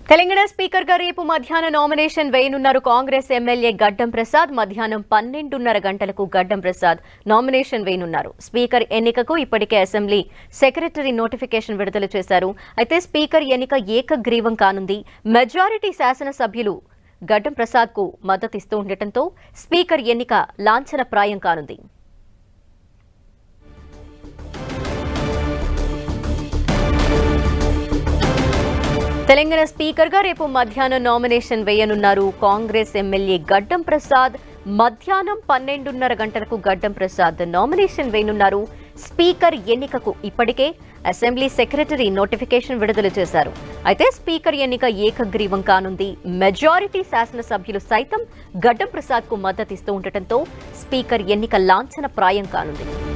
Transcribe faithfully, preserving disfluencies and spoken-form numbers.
Telangana speaker గా రేపు మధ్యాహ్నం నామినేషన్ వేయనున్నారు కాంగ్రెస్ ఎమ్మెల్యే గడ్డం ప్రసాద్. మధ్యాహ్నం పన్నెండున్నర గంటలకు గడ్డం ప్రసాద్ నామినేషన్ వేయనున్నారు. స్పీకర్ ఎన్నికకు ఇప్పటికే అసెంబ్లీ సెక్రటరీ నోటిఫికేషన్ విడుదల చేశారు. అయితే స్పీకర్ ఎన్నిక ఏకగ్రీవం కానుంది. మెజారిటీ శాసనసభ్యులు గడ్డం ప్రసాద్ కు మద్దతిస్తూ ఉండటంతో స్పీకర్ ఎన్నిక లాంఛనప్రాయం కానుంది. తెలంగాణ స్పీకర్ గా రేపు మధ్యాహ్నం నామినేషన్ వేయనున్నారు కాంగ్రెస్ ఎమ్మెల్యే గడ్డం ప్రసాద్. మధ్యాహ్నం పన్నెండున్నర గంటలకు గడ్డం ప్రసాద్ నామినేషన్ వేయనున్నారు. స్పీకర్ ఎన్నికకు ఇప్పటికే అసెంబ్లీ సెక్రటరీ నోటిఫికేషన్ విడుదల చేశారు. అయితే స్పీకర్ ఎన్నిక ఏకగ్రీవం కానుంది. మెజారిటీ శాసనసభ్యులు సైతం గడ్డం ప్రసాద్ కు మద్దతిస్తూ ఉండటంతో స్పీకర్ ఎన్నిక లాంఛనప్రాయం కానుంది.